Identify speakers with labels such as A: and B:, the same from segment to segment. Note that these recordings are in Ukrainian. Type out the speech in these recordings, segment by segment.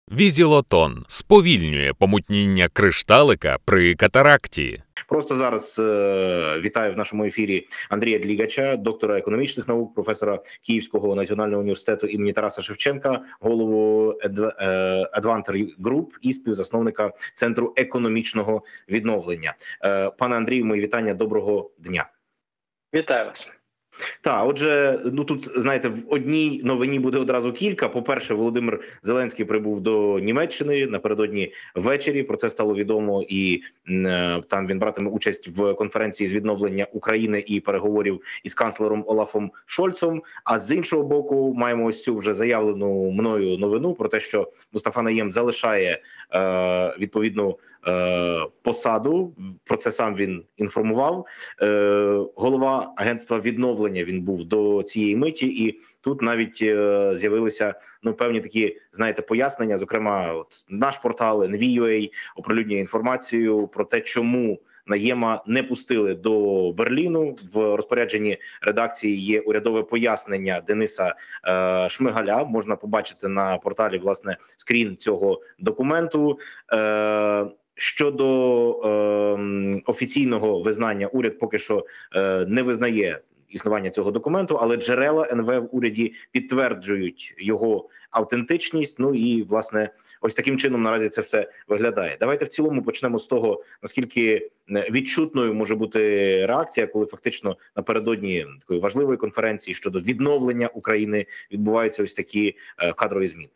A: Візілотон сповільнює помутніння кришталика при катаракті.
B: Просто зараз вітаю в нашому ефірі Андрія Длігача, доктора економічних наук, професора Київського національного університету імені Тараса Шевченка, голову Advanter Group і співзасновника Центру економічного відновлення. Пане Андрію, мої вітання, доброго дня.
C: Вітаю вас.
B: Так, отже, тут, знаєте, в одній новині буде одразу кілька. По-перше, Володимир Зеленський прибув до Німеччини напередодні ввечері. Про це стало відомо, і там він братиме участь в конференції з відновлення України і переговорів із канцлером Олафом Шольцом. А з іншого боку, маємо ось цю вже заявлену мною новину про те, що Мустафа Найєм залишає відповідну посаду. Про це сам він інформував. Голова агентства відновлення він був до цієї миті, і тут навіть з'явилися певні такі, знаєте, пояснення. Зокрема, от наш портал NV.ua оприлюднює інформацію про те, чому Найєма не пустили до Берліну. В розпорядженні редакції є урядове пояснення Дениса Шмигаля. Можна побачити на порталі, власне, скрін цього документу. Щодо офіційного визнання, уряд поки що не визнає існування цього документу, але джерела НВ в уряді підтверджують його автентичність. Ну і, власне, ось таким чином наразі це все виглядає. Давайте в цілому почнемо з того, наскільки відчутною може бути реакція, коли фактично напередодні такої важливої конференції щодо відновлення України відбуваються ось такі кадрові зміни.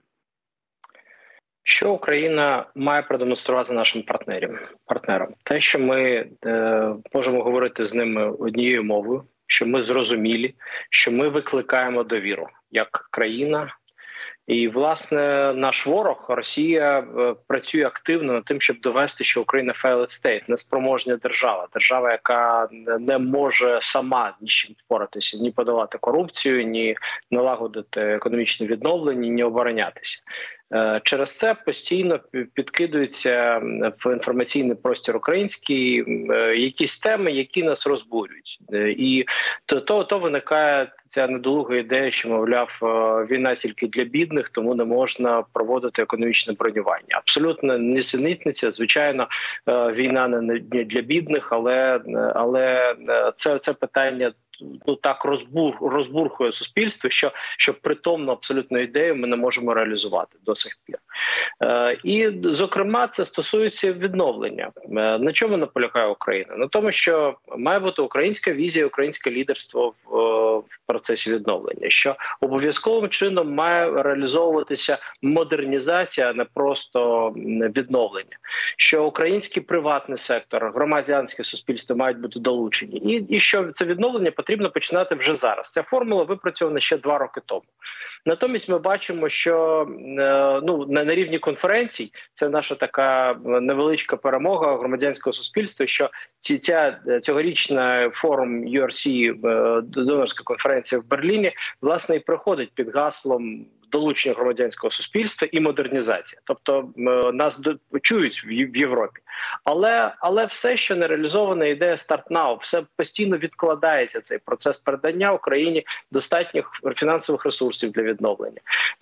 C: Що Україна має продемонструвати нашим партнерам? Те, що ми можемо говорити з ними однією мовою, що ми зрозумілі, що ми викликаємо довіру як країна. І, власне, наш ворог, Росія, працює активно над тим, щоб довести, що Україна failed state, неспроможна держава, яка не може сама нічим впоратися, ні подолати корупцію, ні налагодити економічне відновлення, ні оборонятися. Через це постійно підкидуються в інформаційний простір український якісь теми, які нас розбурюють. І то виникає ця недолуга ідея, що, мовляв, війна тільки для бідних, тому не можна проводити економічне бронювання. Абсолютно нісенітниця. Звичайно, війна не для бідних, але це питання так розбурхує суспільство, що притомну абсолютно ідею ми не можемо реалізувати до сих пір. І, зокрема, це стосується відновлення. На чому наполягає Україна? На тому, що має бути українська візія, українське лідерство в процесі відновлення, що обов'язковим чином має реалізовуватися модернізація, а не просто відновлення, що український приватний сектор, громадянське суспільство мають бути долучені, і що це відновлення потрібно починати вже зараз. Ця формула випрацьована ще 2 роки тому. Натомість ми бачимо, що на рівні конференцій, це наша така невеличка перемога громадянського суспільства, що цьогорічна форум URC, донорська конференція в Берліні, власне, і проходить під гаслом долучення громадянського суспільства і модернізація. Тобто нас чують в Європі. Але все, що не реалізована ідея «Start Now», все постійно відкладається, цей процес передання Україні достатніх фінансових ресурсів для відновлення.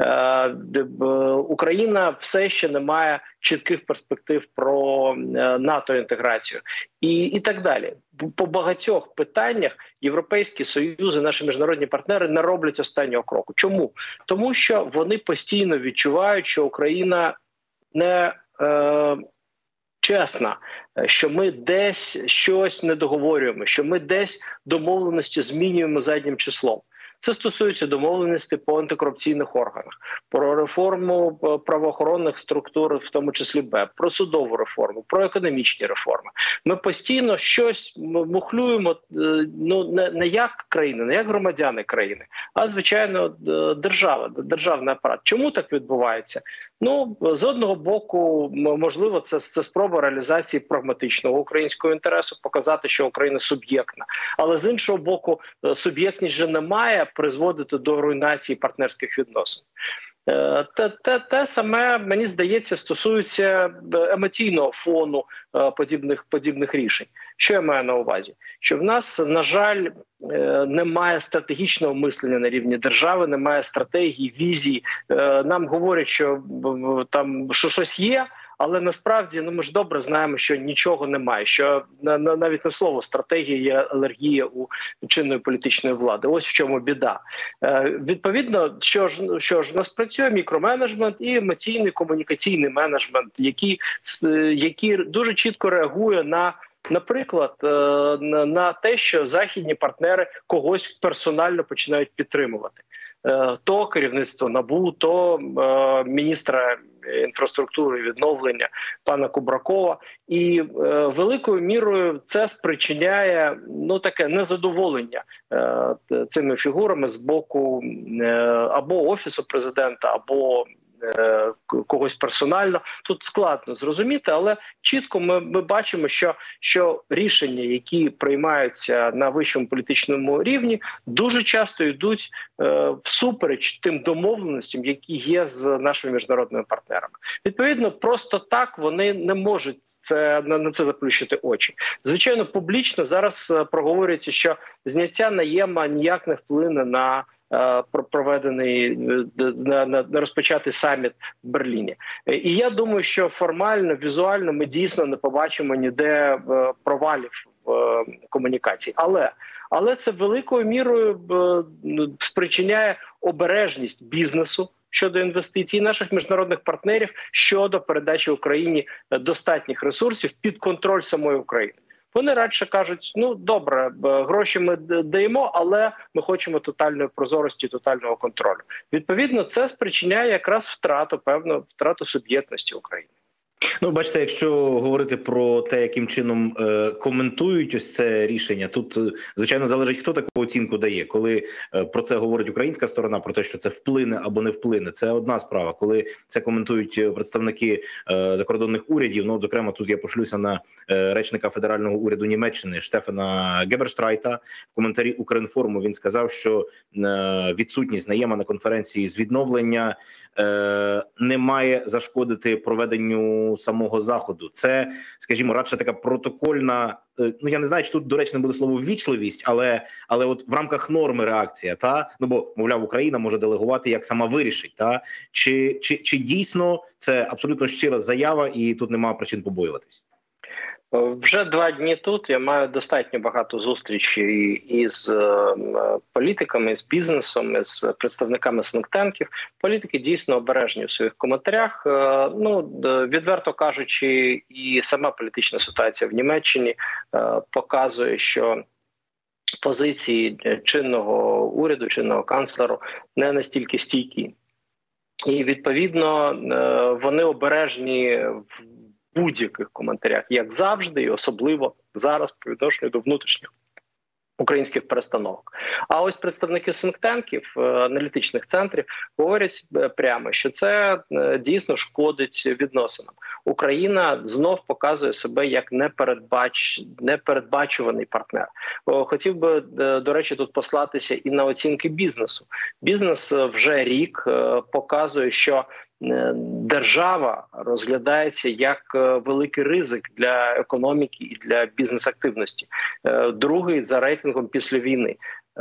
C: Україна все ще не має чітких перспектив про НАТО-інтеграцію і так далі. По багатьох питаннях Європейський Союз і наші міжнародні партнери не роблять останнього кроку. Чому? Тому що вони постійно відчувають, що Україна не чесна, що ми десь щось не договорюємо, що ми десь домовленості змінюємо заднім числом. Це стосується домовленості по антикорупційних органах, про реформу правоохоронних структур, в тому числі БЕП, про судову реформу, про економічні реформи. Ми постійно щось мухлюємо, не як країна, не як громадяни країни, а, звичайно, державний апарат. Чому так відбувається? З одного боку, можливо, це спроба реалізації прагматичного українського інтересу, показати, що Україна суб'єктна. Але з іншого боку, суб'єктність же не має призводити до руйнації партнерських відносин. Те саме, мені здається, стосується емоційного фону подібних рішень. Що я маю на увазі? Що в нас, на жаль, немає стратегічного мислення на рівні держави, немає стратегії, візії. Нам говорять, що там щось є, але насправді ми ж добре знаємо, що нічого немає, що навіть на слово стратегія є алергія у чинної політичної влади. Ось в чому біда. Відповідно, що ж у нас працює мікроменеджмент і емоційний комунікаційний менеджмент, який дуже чітко реагує наприклад, на те, що західні партнери когось персонально починають підтримувати. То керівництво НАБУ, то міністра інфраструктури і відновлення пана Кубракова. І великою мірою це спричиняє таке незадоволення цими фігурами з боку або Офісу президента, або когось персонально. Тут складно зрозуміти, але чітко ми бачимо, що рішення, які приймаються на вищому політичному рівні, дуже часто йдуть всупереч тим домовленостям, які є з нашими міжнародними партнерами. Відповідно, просто так вони не можуть на це заплющити очі. Звичайно, публічно зараз проговорюється, що зняття Наєма ніяк не вплине на проведений, на розпочатий саміт в Берліні. І я думаю, що формально, візуально ми дійсно не побачимо ніде провалів в комунікації. Але це великою мірою спричиняє обережність бізнесу щодо інвестицій, наших міжнародних партнерів щодо передачі Україні достатніх ресурсів під контроль самої України. Вони радше кажуть, добре, гроші ми даємо, але ми хочемо тотальної прозорості, тотального контролю. Відповідно, це спричиняє якраз втрату суб'єктності України.
B: Бачите, якщо говорити про те, яким чином коментують ось це рішення, тут, звичайно, залежить, хто таку оцінку дає. Коли про це говорить українська сторона, про те, що це вплине або не вплине, це одна справа. Коли це коментують представники закордонних урядів, зокрема, тут я пошлюся на речника федерального уряду Німеччини Штефана Геберштрайта. В коментарі Укрінформу він сказав, що відсутність Наєма на конференції з відновлення не має зашкодити проведенню самого заходу. Це, скажімо, радше така протокольна, я не знаю, чи тут доречно буде слово ввічливість, але от в рамках норми реакція, бо, мовляв, Україна може делегувати, як сама вирішить, чи дійсно це абсолютно щира заява і тут немає причин побоюватись?
C: Вже 2 дні тут я маю достатньо багато зустрічей із політиками, з бізнесом, з представниками сингтенків. Політики дійсно обережні в своїх коментарях. Відверто кажучи, і сама політична ситуація в Німеччині показує, що позиції чинного уряду, чинного канцлеру не настільки стійкі. І, відповідно, вони обережні в будь-яких коментарях, як завжди, і особливо зараз по відношенню до внутрішніх українських перестановок. А ось представники сингтенків, аналітичних центрів говорять прямо, що це дійсно шкодить відносинам. Україна знов показує себе як непередбачуваний партнер. Хотів би, до речі, тут послатися і на оцінки бізнесу. Бізнес вже рік показує, що держава розглядається як великий ризик для економіки і для бізнес-активності. Другий за рейтингом після війни,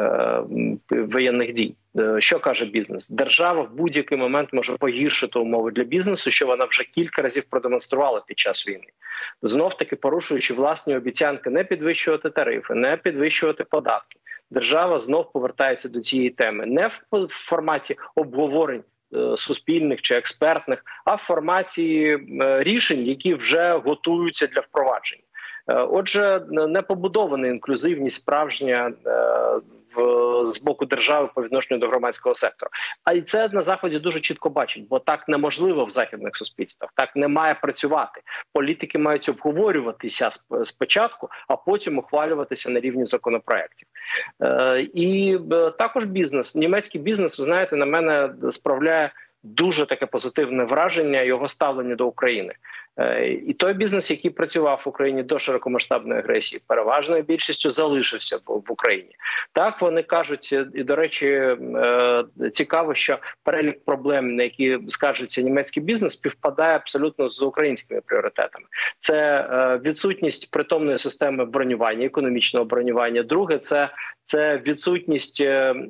C: воєнних дій. Що каже бізнес? Держава в будь-який момент може погіршити умови для бізнесу, що вона вже кілька разів продемонструвала під час війни. Знов-таки порушуючи власні обіцянки не підвищувати тарифи, не підвищувати податки. Держава знов повертається до цієї теми. Не в форматі обговорень суспільних чи експертних, а в форматі рішень, які вже готуються для впровадження. Отже, не побудована інклюзивність справжня з боку держави по відношенню до громадського сектору. А і це на Заході дуже чітко бачать, бо так неможливо в західних суспільствах, так не має працювати. Політики мають обговорюватися спочатку, а потім ухвалюватися на рівні законопроєктів. І також бізнес, німецький бізнес, ви знаєте, на мене справляє дуже таке позитивне враження його ставлення до України. І той бізнес, який працював в Україні до широкомасштабної агресії, переважною більшістю залишився в Україні. Так, вони кажуть, і, до речі, цікаво, що перелік проблем, на які скаржиться німецький бізнес, співпадає абсолютно з українськими пріоритетами. Це відсутність притомної системи бронювання, економічного бронювання. Друге, це відсутність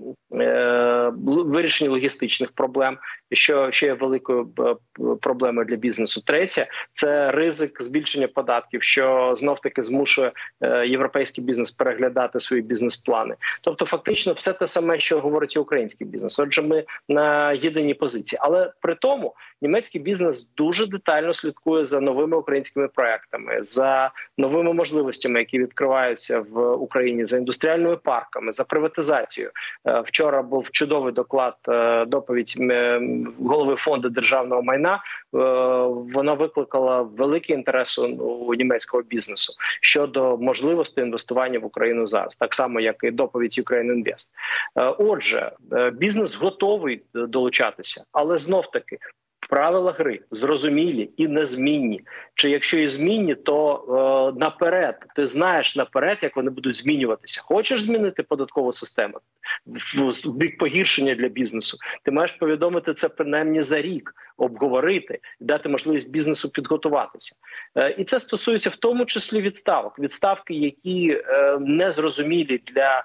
C: вирішення логістичних проблем, що ще є великою проблемою для бізнесу. Третє – це ризик збільшення податків, що знов-таки змушує європейський бізнес переглядати свої бізнес-плани. Тобто фактично все те саме, що говорить і український бізнес. Отже, ми на єдиній позиції. Але при тому німецький бізнес дуже детально слідкує за новими українськими проектами, за новими можливостями, які відкриваються в Україні, за індустріальними парками, за приватизацією. Вчора був чудовий доповідь голови фонду державного майна. Вона викликала великий інтерес у німецького бізнесу щодо можливості інвестування в Україну зараз, так само як і доповідь Ukraine Invest. Отже, бізнес готовий долучатися, але знов-таки правила гри зрозумілі і незмінні. Чи якщо і змінні, то наперед, ти знаєш наперед, як вони будуть змінюватися. Хочеш змінити податкову систему в бік погіршення для бізнесу, ти маєш повідомити це принаймні за рік, обговорити, дати можливість бізнесу підготуватися. І це стосується в тому числі відставок. Відставки, які незрозумілі для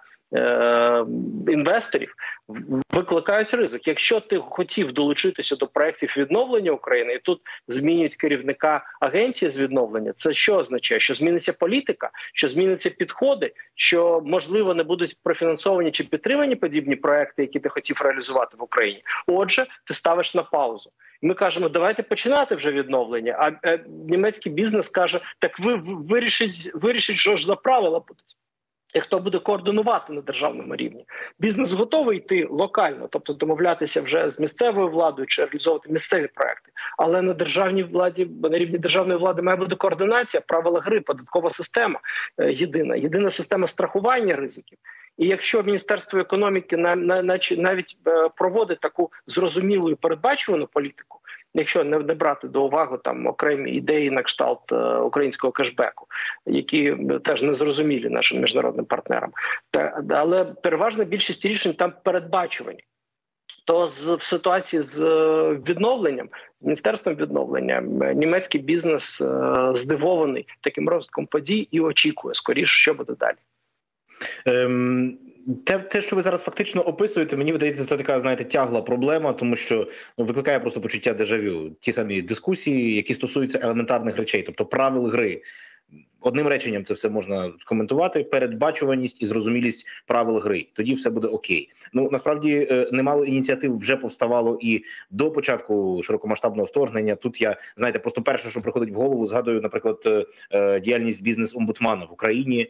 C: інвесторів, викликають ризик. Якщо ти хотів долучитися до проєктів відновлення України, і тут змінюють керівника агенції з відновлення, це що означає? Що зміниться політика, що зміняться підходи, що, можливо, не будуть профінансовані чи підтримані подібні проекти, які ти хотів реалізувати в Україні. Отже, ти ставиш на паузу. Ми кажемо, давайте починати вже відновлення, а німецький бізнес каже, так ви вирішіть, що ж за правила будуть. І хто буде координувати на державному рівні. Бізнес готовий йти локально, тобто домовлятися вже з місцевою владою чи реалізовувати місцеві проекти. Але на державній владі, на рівні державної влади має бути координація, правила гри, податкова система єдина система страхування ризиків. І якщо Міністерство економіки навіть проводить таку зрозумілу і передбачувану політику, якщо не брати до уваги там окремі ідеї на кшталт українського кешбеку, які теж не зрозумілі нашим міжнародним партнерам, але переважна більшість рішень там передбачувані. То в ситуації з відновленням, Міністерством відновлення, німецький бізнес здивований таким розвитком подій і очікує скоріше, що буде далі.
B: Те, що ви зараз фактично описуєте, мені видається, це така, знаєте, тягла проблема, тому що викликає просто почуття дежавю. Ті самі дискусії, які стосуються елементарних речей, тобто правил гри. Одним реченням це все можна скоментувати: передбачуваність і зрозумілість правил гри. Тоді все буде окей. Ну, насправді, немало ініціатив вже повставало і до початку широкомасштабного вторгнення. Тут я, знаєте, просто перше, що приходить в голову, згадую, наприклад, діяльність бізнес-омбудсмана в Україні.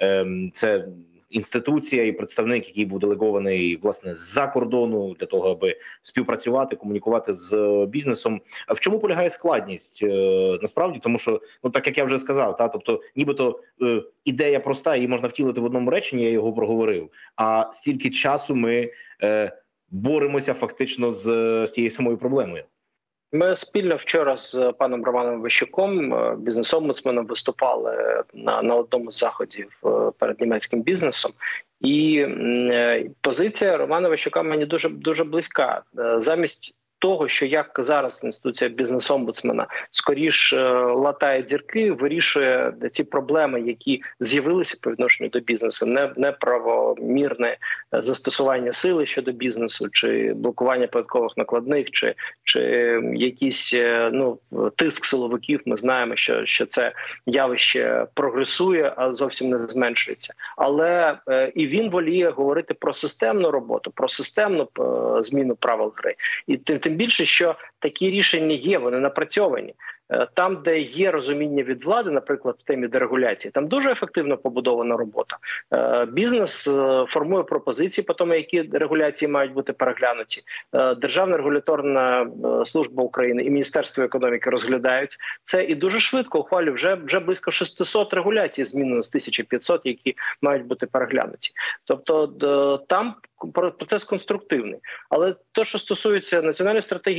B: Це інституція і представник, який був делегований, власне, з-за кордону для того, аби співпрацювати, комунікувати з бізнесом. В чому полягає складність насправді? Тому що, ну, так як я вже сказав, тобто нібито ідея проста, її можна втілити в одному реченні, я його проговорив, а стільки часу ми боремося фактично з цією самою проблемою.
C: Ми спільно вчора з паном Романом Ващуком, бізнес-омбудсменом, виступали на одному з заходів перед німецьким бізнесом. І позиція Романа Ващука мені дуже близька. Замість того, що як зараз інституція бізнес-омбудсмена скоріш латає дірки, вирішує ці проблеми, які з'явилися по відношенню до бізнесу, неправомірне застосування сили щодо бізнесу, чи блокування податкових накладних, чи якийсь тиск силовиків. Ми знаємо, що це явище прогресує, а зовсім не зменшується. Але і він воліє говорити про системну роботу, про системну зміну правил гри. І тим більше, що такі рішення є, вони напрацьовані. Там, де є розуміння від влади, наприклад, в темі дерегуляції, там дуже ефективно побудована робота. Бізнес формує пропозиції по тому, які регуляції мають бути переглянуті. Державна регуляторна служба України і Міністерство економіки розглядають це і дуже швидко ухвалюють. Вже близько 600 регуляцій змінено з 1500, які мають бути переглянуті. Тобто там процес конструктивний. Але те, що стосується національної стратегії доходів,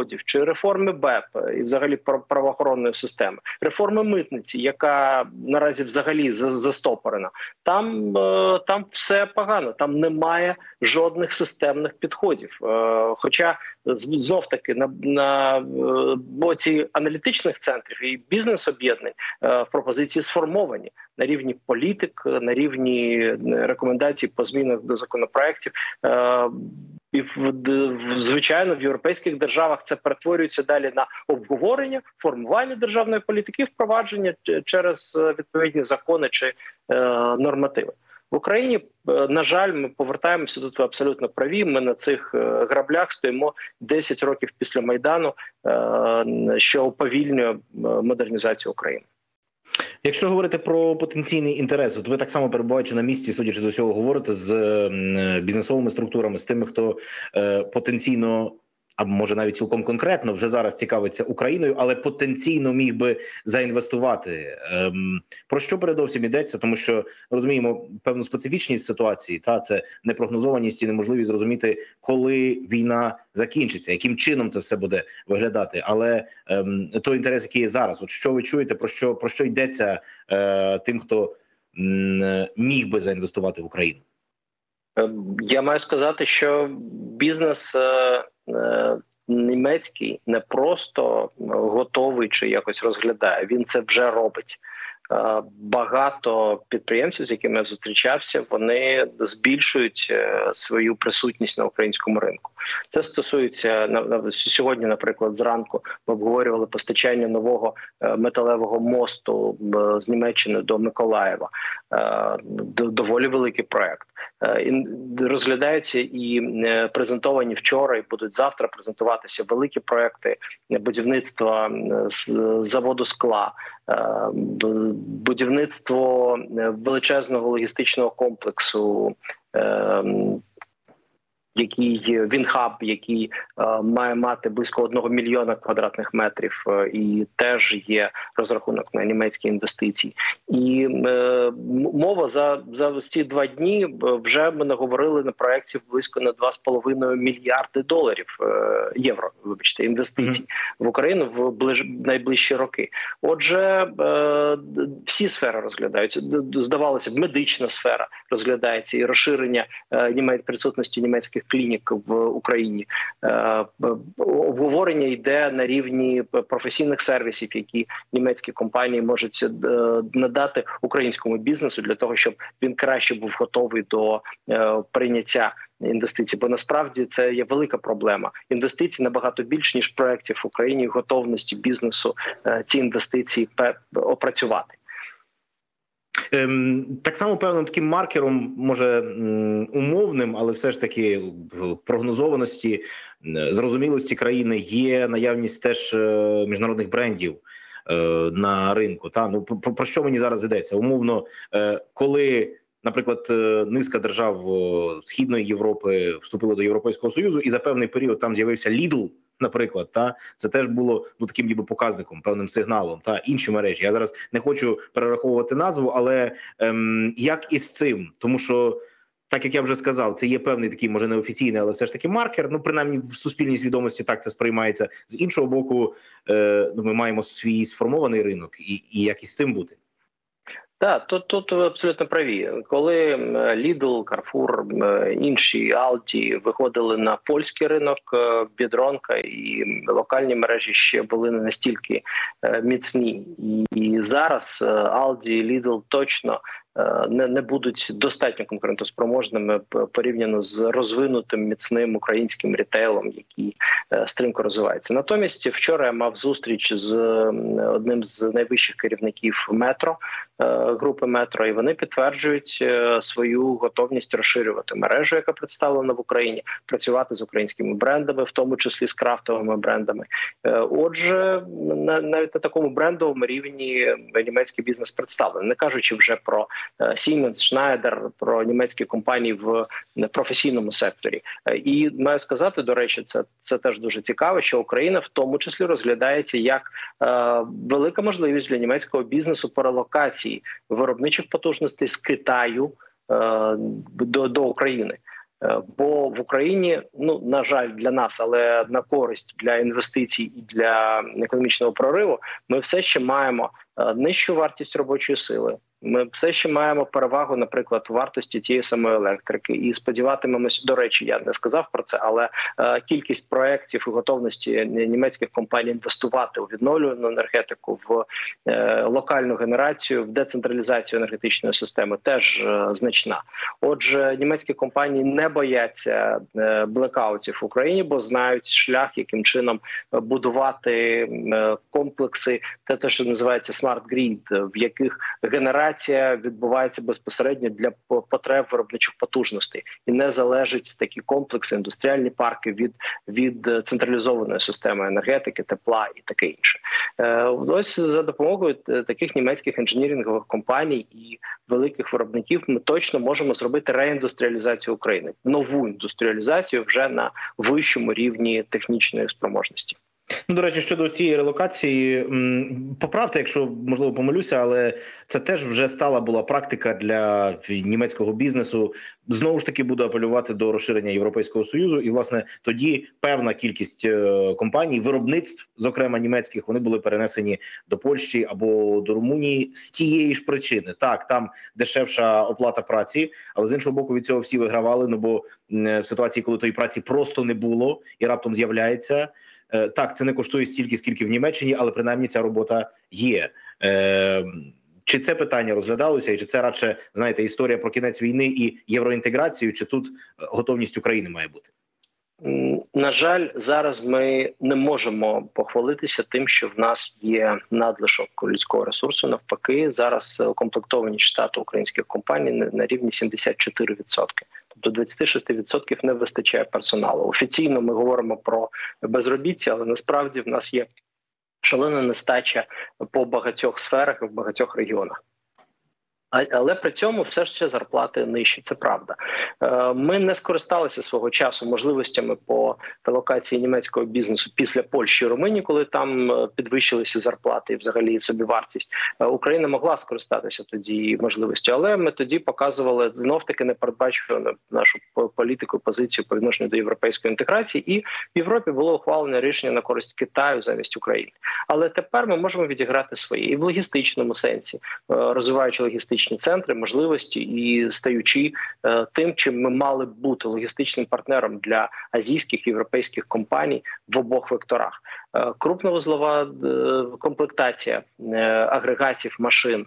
C: підходів, чи реформи БЕП і взагалі правоохоронної системи, реформи митниці, яка наразі взагалі застопорена, там все погано, там немає жодних системних підходів. Хоча знов-таки на боці аналітичних центрів і бізнес-об'єднань пропозиції сформовані на рівні політик, на рівні рекомендацій по змінах до законопроєктів. І звичайно, в європейських державах це перетворюється далі на обговорення, формування державної політики, впровадження через відповідні закони чи нормативи. В Україні, на жаль, ми повертаємося, тут ви абсолютно праві, ми на цих граблях стоїмо 10 років після Майдану, що уповільнює модернізацію України.
B: Якщо говорити про потенційний інтерес, от ви так само перебуваючи на місці, судячи з усього, говорите з бізнесовими структурами, з тими, хто потенційно, а може навіть цілком конкретно, вже зараз цікавиться Україною, але потенційно міг би заінвестувати. Про що передовсім йдеться? Тому що розуміємо певну специфічність ситуації, це непрогнозованість і неможливість зрозуміти, коли війна закінчиться, яким чином це все буде виглядати. Але той інтерес, який є зараз, от що ви чуєте, про що йдеться тим, хто міг би заінвестувати в Україну?
C: Я маю сказати, що бізнес німецький не просто готовий чи якось розглядає, він це вже робить. Багато підприємців, з якими я зустрічався, вони збільшують свою присутність на українському ринку. Це стосується сьогодні, наприклад, зранку ми обговорювали постачання нового металевого мосту з Німеччини до Миколаєва. Доволі великий проект. Розглядаються і презентовані вчора, і будуть завтра презентуватися великі проекти будівництва заводу скла, будівництво величезного логістичного комплексу, Вінхаб, який має мати близько 1 мільйона квадратних метрів, і теж є розрахунок на німецькі інвестиції. І мова за ці 2 дні вже ми наговорили на проєктів близько на 2,5 мільярди євро, інвестицій в Україну в найближчі роки. Отже, всі сфери розглядаються. Здавалося б, медична сфера розглядається і розширення присутності німецьких клінік в Україні. Обговорення йде на рівні професійних сервісів, які німецькі компанії можуть надати українському бізнесу для того, щоб він краще був готовий до прийняття інвестицій. Бо насправді це є велика проблема. Інвестицій набагато більше, ніж проєктів в Україні, готовності бізнесу ці інвестиції опрацювати.
B: Так само певним таким маркером, може умовним, але все ж таки прогнозованості, зрозумілості країни є наявність теж міжнародних брендів на ринку. Ну, про що мені зараз йдеться? Умовно, коли, наприклад, низка держав Східної Європи вступила до Європейського Союзу, і за певний період там з'явився Lidl, наприклад, це теж було таким ніби показником, певним сигналом, інші мережі. Я зараз не хочу перераховувати назву, але як із цим? Тому що, так як я вже сказав, це є певний такий, може неофіційний, але все ж таки маркер, принаймні в суспільній свідомості так це сприймається. З іншого боку, ми маємо свій сформований ринок, і як із цим бути?
C: Так, тут ви абсолютно праві. Коли Lidl, Carrefour, інші Aldi виходили на польський ринок, Biedronka і локальні мережі ще були не настільки міцні. І зараз Aldi і Lidl точно не будуть достатньо конкурентоспроможними порівняно з розвинутим міцним українським рітейлом, який стрімко розвивається. Натомість вчора я мав зустріч з одним з найвищих керівників метро, групи метро, і вони підтверджують свою готовність розширювати мережу, яка представлена в Україні, працювати з українськими брендами, в тому числі з крафтовими брендами. Отже, навіть на такому брендовому рівні німецький бізнес представлений, не кажучи вже про Siemens, Schneider, про німецькі компанії в професійному секторі. І маю сказати, до речі, це теж дуже цікаво, що Україна в тому числі розглядається як велика можливість для німецького бізнесу по релокації виробничих потужностей з Китаю до України. Бо в Україні, ну на жаль, для нас, але на користь для інвестицій і для економічного прориву, ми все ще маємо нижчу вартість робочої сили. Ми все ще маємо перевагу, наприклад, вартості тієї самої електрики. І сподіватимемось, до речі, я не сказав про це, але кількість проєктів і готовності німецьких компаній інвестувати у відновлювану енергетику, в локальну генерацію, в децентралізацію енергетичної системи теж значна. Отже, німецькі компанії не бояться блекаутів в Україні, бо знають шлях, яким чином будувати комплекси, те, що називається smart grid, в яких генерація відбувається безпосередньо для потреб виробничих потужностей і не залежить такі комплекси, індустріальні парки від централізованої системи енергетики, тепла і таке інше. Ось за допомогою таких німецьких інженірингових компаній і великих виробників ми точно можемо зробити реіндустріалізацію України, нову індустріалізацію вже на вищому рівні технічної спроможності.
B: Ну, до речі, щодо цієї релокації, поправте, якщо, можливо, помилюся, але це теж вже була практика для німецького бізнесу. Знову ж таки, буду апелювати до розширення Європейського Союзу. І, власне, тоді певна кількість компаній, виробництв, зокрема німецьких, вони були перенесені до Польщі або до Румунії з тієї ж причини. Так, там дешевша оплата праці, але з іншого боку від цього всі вигравали, ну бо в ситуації, коли тої праці просто не було і раптом з'являється, так, це не коштує стільки, скільки в Німеччині, але принаймні ця робота є. Чи це питання розглядалося, і чи це радше, знаєте, історія про кінець війни і євроінтеграцію, чи тут готовність України має бути?
C: На жаль, зараз ми не можемо похвалитися тим, що в нас є надлишок людського ресурсу. Навпаки, зараз укомплектованість штату українських компаній на рівні 74%. Тобто 26% не вистачає персоналу. Офіційно ми говоримо про безробіття, але насправді в нас є шалена нестача по багатьох сферах і в багатьох регіонах. Але при цьому все ще зарплати нижчі, це правда. Ми не скористалися свого часу можливостями по релокації німецького бізнесу після Польщі і Румунії, коли там підвищилися зарплати і взагалі собівартість. Україна могла скористатися тоді можливістю, але ми тоді показували знов-таки непередбачувану нашу політику і позицію по відношенню до європейської інтеграції, і в Європі було ухвалено рішення на користь Китаю замість України. Але тепер ми можемо відіграти свої і в логістичному сенсі, розвиваючи логістичні центри, можливості і стаючи тим, чим ми мали б бути логістичним партнером для азійських і європейських компаній в обох векторах. Крупновузлова комплектація агрегатів машин,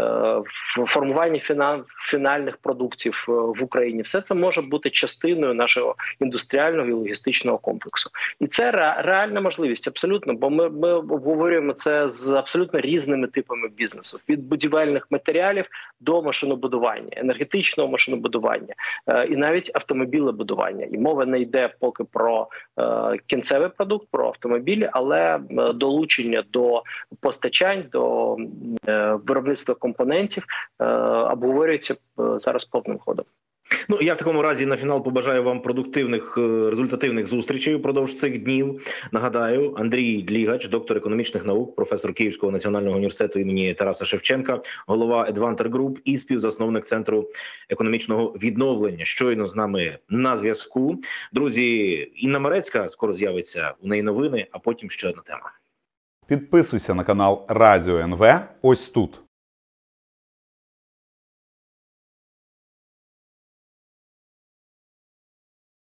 C: формування фінальних продуктів в Україні – все це може бути частиною нашого індустріального і логістичного комплексу. І це реальна можливість, абсолютно, бо ми обговорюємо це з абсолютно різними типами бізнесу. Від будівельних матеріалів до машинобудування, енергетичного машинобудування і навіть автомобілебудування. І мова не йде поки про кінцевий продукт, про автомобілі, але долучення до постачань, до виробництва компонентів обговорюється зараз повним ходом.
B: Ну, я в такому разі на фінал побажаю вам продуктивних, результативних зустрічей упродовж цих днів. Нагадаю, Андрій Длігач, доктор економічних наук, професор Київського національного університету імені Тараса Шевченка, голова Advanter Group і співзасновник Центру економічного відновлення. Щойно з нами на зв'язку. Друзі, Інна Марецька скоро з'явиться, у неї новини, а потім ще одна тема.
D: Підписуйся на канал Радіо НВ ось тут.